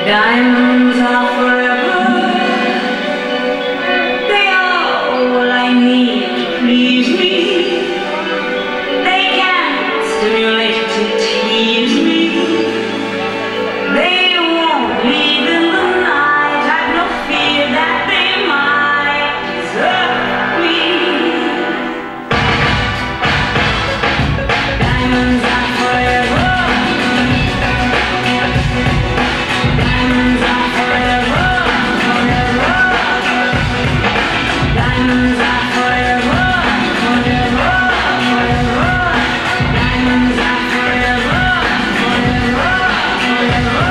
Diamonds are forever. They are all I need to please me. They can stimulate to tease me. They won't leave in the night. I've no fear that they might desert me. Diamonds are forever. Diamonds are forever, forever. Diamonds are forever, forever, forever. Diamonds are forever, forever, forever.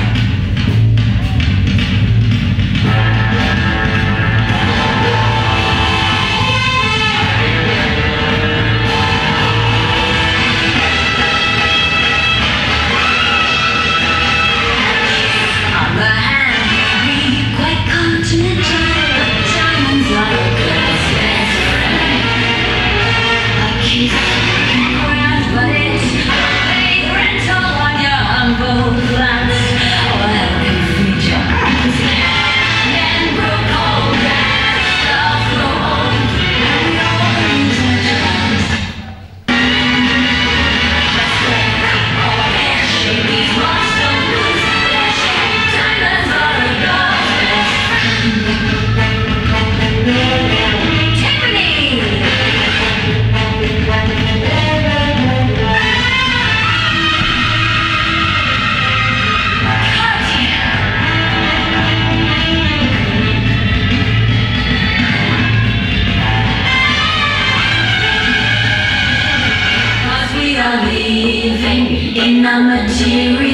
On the hand, be quite continental. Diamonds are a girl's best friend. A kiss can grant, but it's a rental on your humble glance. Or help you feed your eyes and grow cold and stuff grow old. And we all lose our jobs. That's where all hands shake these monster blues. Diamonds are a girl's best friend. Tiffany! Cause we are living in a material